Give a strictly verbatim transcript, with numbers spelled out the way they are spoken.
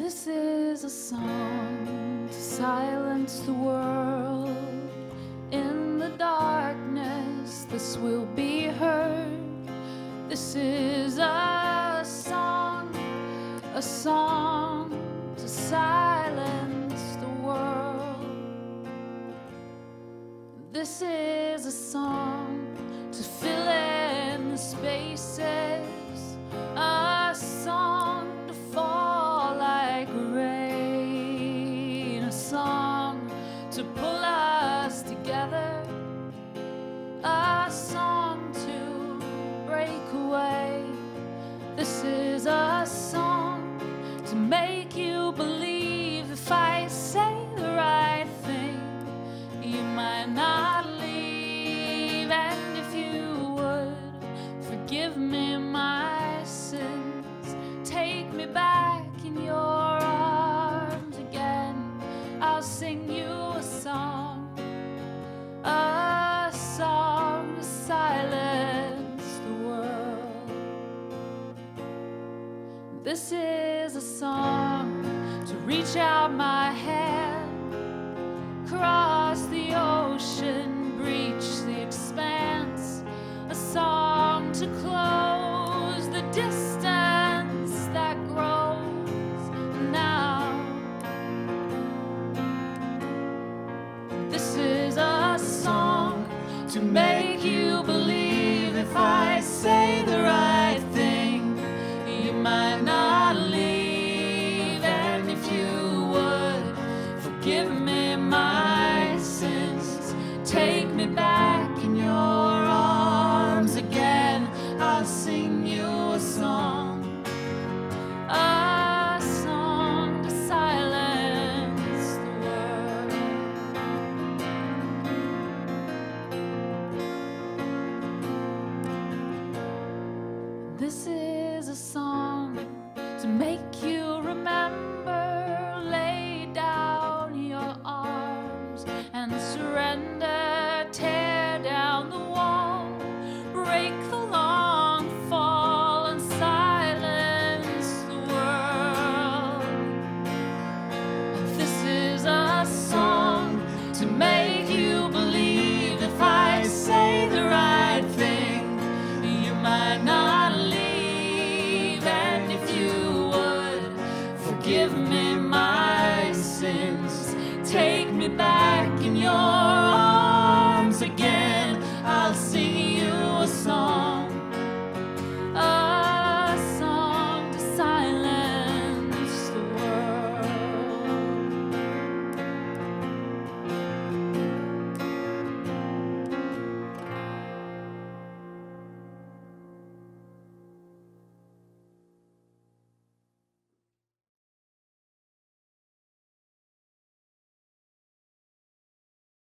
This is a song to silence the world. In the darkness, this will be heard. This is a song, a song to silence the world. This is a song to fill in the spaces, a song to fall like rain, a song to pull us together, a song to break away. This is a song to make you believe if I say the right thing, you might not leave. And if you would forgive me my sins, take me back in your arms again, I'll sing you a song, a song to silence the world. This is a song to reach out my hand, cross the ocean, breach the expanse, a song to close the distance that grows now. This is a song to make you believe if I say the right thing, you might not leave. And if you would forgive me my sins, take me back in your arms again, I'll sing you a song, a song to silence the world. This is a song to make you remember, lay down your arms and surrender, tear down the wall, break the long fall and silence the world. This is a song to make you believe if I say the right thing, you might not leave. And if you would forgive me my sins, take me back in your